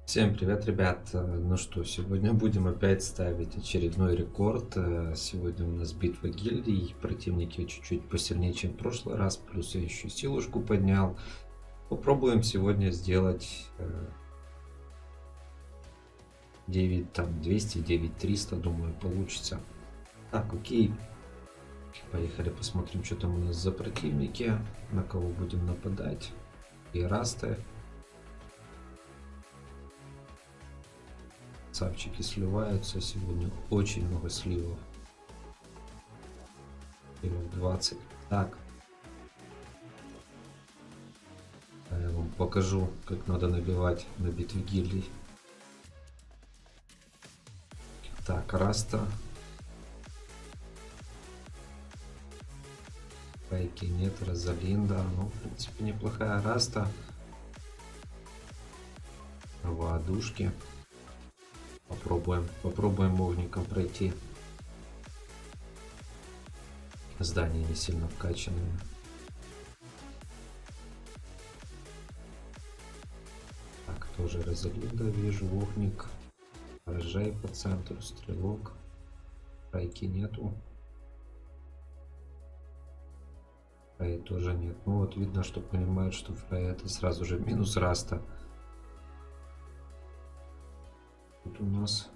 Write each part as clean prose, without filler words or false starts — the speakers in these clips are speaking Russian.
Всем привет, ребят! Ну что, сегодня будем опять ставить очередной рекорд. Сегодня у нас битва гильдий, противники чуть-чуть посильнее, чем в прошлый раз, плюс я еще силушку поднял. Попробуем сегодня сделать 9, там, 200, 9300, думаю, получится. Так, окей. Поехали посмотрим, что там у нас за противники, на кого будем нападать. И расты. Сапчики сливаются, сегодня очень много сливов. Сливов 20. Так. Я вам покажу, как надо набивать на битве гильдий. Так, Раста. Пайки нет, Розалинда. Ну, в принципе, неплохая Раста. Воодушки. Попробуем огником пройти. Здания не сильно вкачанные. Так, тоже Розалинда вижу, огник. Рожай по центру, стрелок. Райки нету. Фрей тоже нет. Ну вот видно, что понимают, что Фрей это сразу же минус Раста. Тут у нас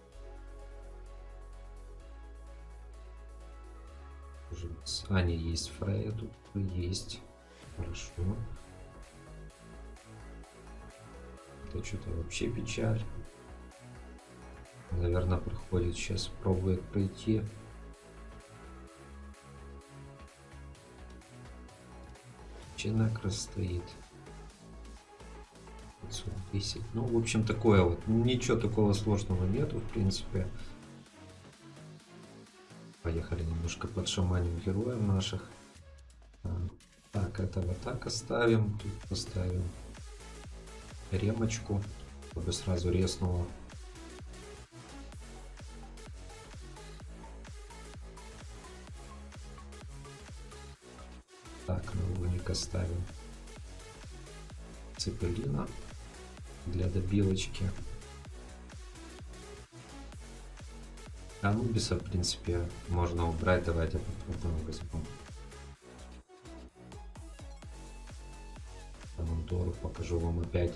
уже с Аней есть Фрея, тут есть. Хорошо. Это что-то вообще печаль. Наверное, проходит сейчас, пробует пройти. Чинакра стоит. 510. Ну, в общем, такое вот. Ничего такого сложного нету, в принципе. Поехали немножко подшаманим героев наших. Так, этого так оставим. Тут поставим ремочку, чтобы сразу резнуло. Так, налогника ставим цепелина для добивочки. Анубиса, в принципе, можно убрать. Давайте попробуем возьмем. Командору покажу вам опять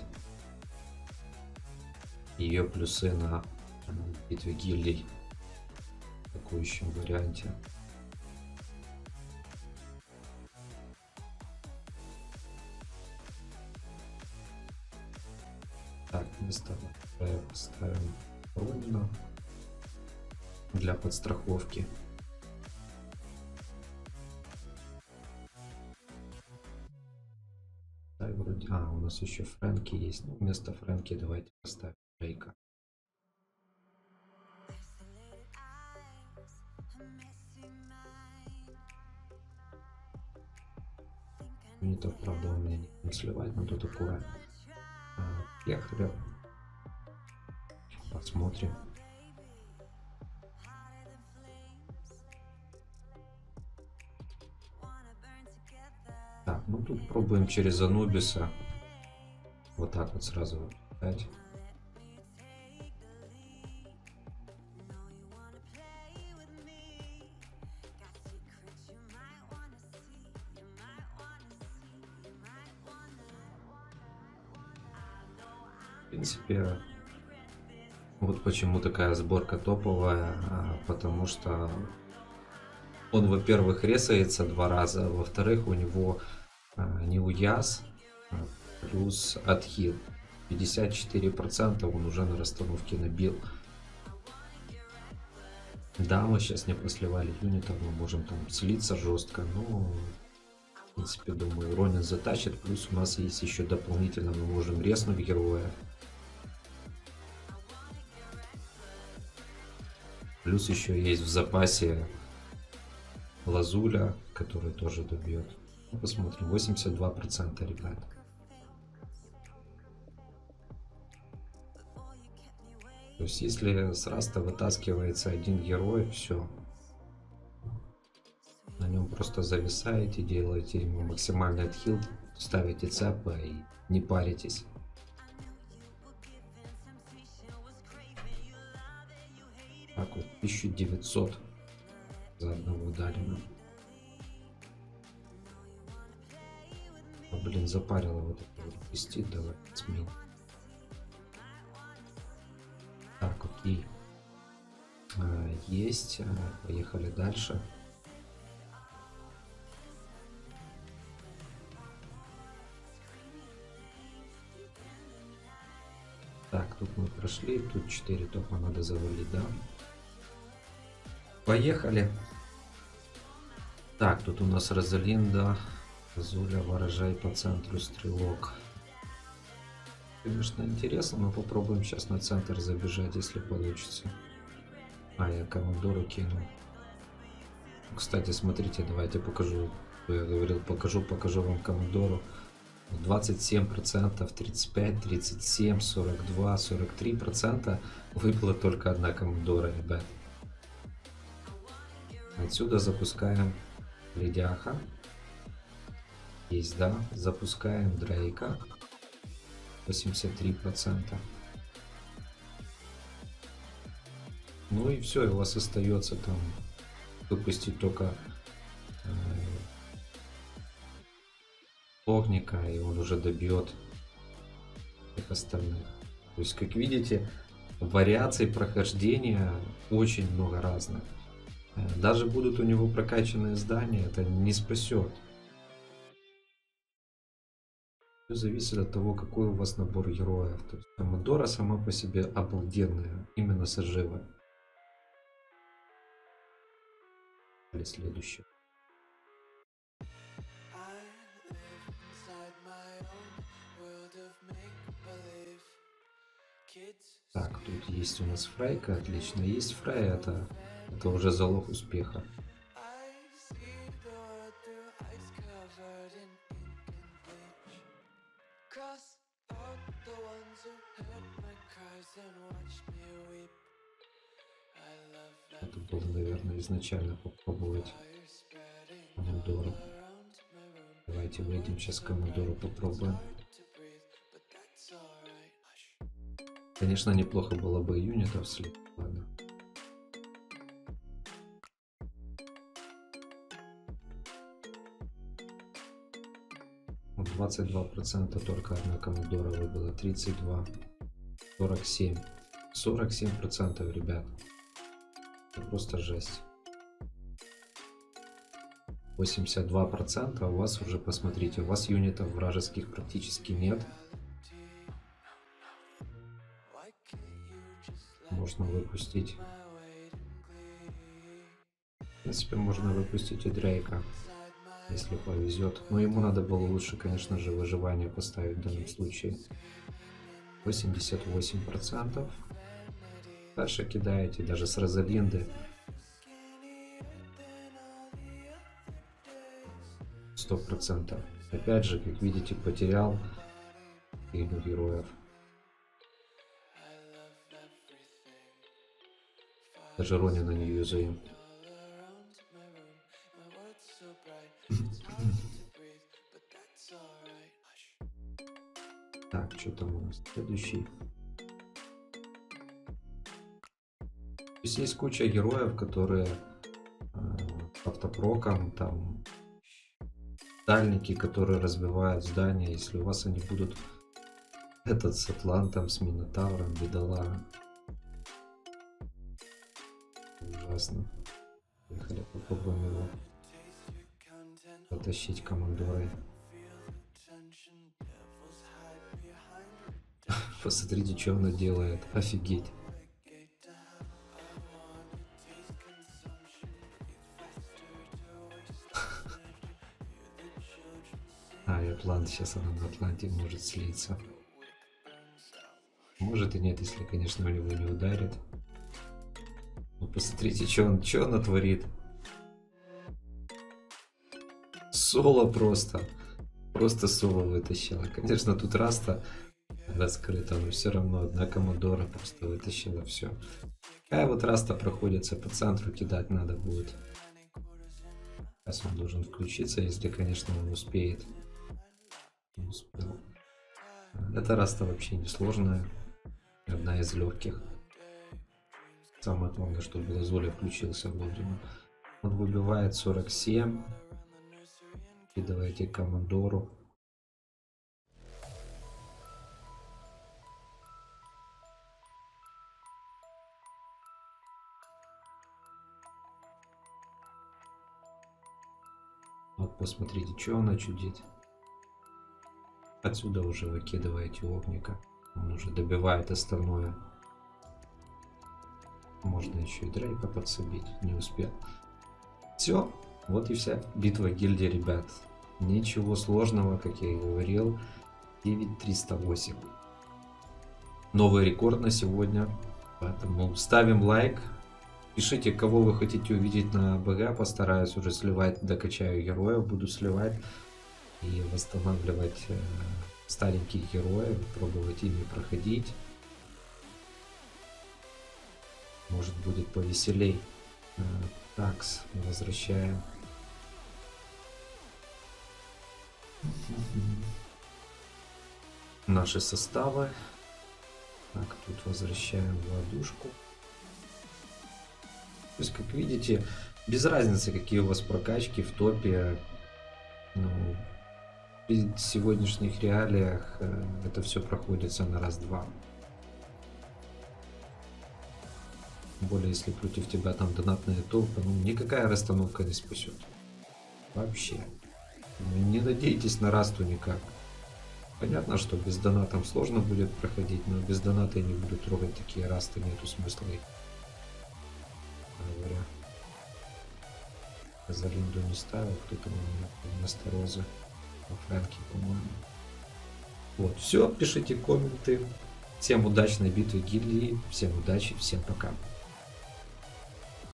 ее плюсы на битве гильдий в атакующем варианте. Так, вместо поставим Ронина для подстраховки. Да, вроде... у нас еще Фрэнки есть. Ну, вместо Фрэнки давайте поставим Дрейка. Юнитов, правда, у меня не сливать, но то такое. Ехали. Посмотрим. Так, ну тут пробуем через Анубиса. Вот так вот сразу дать. В принципе, вот почему такая сборка топовая, потому что он, во-первых, ресается 2 раза, во-вторых, у него не уяз, плюс отхил. 54% он уже на расстановке набил. Да, мы сейчас не посливали юнитов, мы можем там слиться жестко, но в принципе, думаю, Ронин затащит. Плюс у нас есть еще дополнительно, мы можем резнуть героя. Плюс еще есть в запасе Лазуля, который тоже добьет. Ну, посмотрим, 82%, ребят. То есть, если с Раста вытаскивается один герой, все. На нем просто зависаете, делаете ему максимальный отхил, ставите цепа и не паритесь. 1900 за одного дали нам. Блин, запарило вот это вот пестит, давай сменим. Так, окей. Есть. Поехали дальше. Так, тут мы прошли, тут 4 топа надо завалить, да? Поехали. Так, тут у нас Розалинда, Зуля, Ворожай по центру, Стрелок. Конечно, интересно, но попробуем сейчас на центр забежать, если получится. Я командору кинул. Кстати, смотрите, давайте покажу. Я говорил, покажу вам командору. 27%, 35%, 37%, 42%, 43% выпала только одна командора, ребят. Отсюда запускаем Ледяха. Есть, да. Запускаем Дрейка. 83%. Ну и все, у вас остается там выпустить только огника, и он уже добьет всех остальных. То есть, как видите, вариаций прохождения очень много разных. Даже будут у него прокачанные здания, это не спасет. Все зависит от того, какой у вас набор героев. То есть Комодора сама по себе обалденная, именно с оживой. Следующий. Так, тут есть у нас Фрейка, отлично. Есть Фрей, это уже залог успеха. Это было, наверное, изначально попробовать Комодору. Давайте выйдем сейчас Комодору попробуем. Конечно, неплохо было бы юнитов слить. Ладно. Вот 22% только одна Комодора выбила. 32. 47. 47%, ребят. Это просто жесть. 82%, а у вас уже, посмотрите, у вас юнитов вражеских практически нет. Можно выпустить. В принципе, можно выпустить и Дрейка, если повезет. Но ему надо было лучше, конечно же, выживание поставить в данном случае. 88%. Дальше кидаете даже с Розалинды. 100%. Опять же, как видите, потерял игру героев. Даже Ронина не юзаем. Так, что там у нас следующий? Здесь есть куча героев, которые автопроком, там дальники, которые разбивают здания. Если у вас они будут этот с Атлантом, с Минотавром, бедолага. Ужасно. Поехали, попробуем его потащить командорой. Посмотрите, что она делает. Офигеть. И Атлант, сейчас она на Атланте может слиться. Может и нет, если, конечно, у него не ударит. Ну, посмотрите, что она творит. Соло просто. Просто соло вытащила. Конечно, тут Раста раскрыта, но все равно одна Комодора просто вытащила все. Такая вот Раста проходится по центру, кидать надо будет. Сейчас он должен включиться, если, конечно, он успеет. Не успел. Эта Раста вообще не сложная. Одна из легких. Самое главное, чтобы Лазуля включился вовремя. Он выбивает 47. Кидывайте командору. Вот посмотрите, что она чудит. Отсюда уже выкидываете огника. Он уже добивает остальное. Можно еще и Дрейка подсобить. Не успел. Все. Вот и вся битва гильдии, ребят. Ничего сложного, как я и говорил. 9308. Новый рекорд на сегодня. Поэтому ставим лайк. Пишите, кого вы хотите увидеть на БГ. Постараюсь уже сливать, докачаю героев. Буду сливать и восстанавливать стареньких героев. Пробовать ими проходить. Может, будет повеселей. Такс возвращаем. Наши составы. Так, тут возвращаем ладушку. То есть, как видите, без разницы, какие у вас прокачки в топе. Ну, в сегодняшних реалиях это все проходится на раз-два. Тем более, если против тебя там донатная толпа, ну никакая расстановка не спасет. Вообще. Ну, не надейтесь на расту никак. Понятно, что без доната сложно будет проходить, но без доната я не буду трогать такие расты, нету смысла их. Говоря. За Линду не ставил, кто-то вместо Розы. По Фрэнке, по-моему. Вот, все, пишите комменты. Всем удачной битвы гильдии, всем удачи, всем пока.